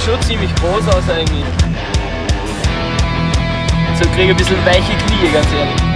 schon ziemlich groß aus eigentlich. So kriege ich ein bisschen weiche Knie, ganz ehrlich.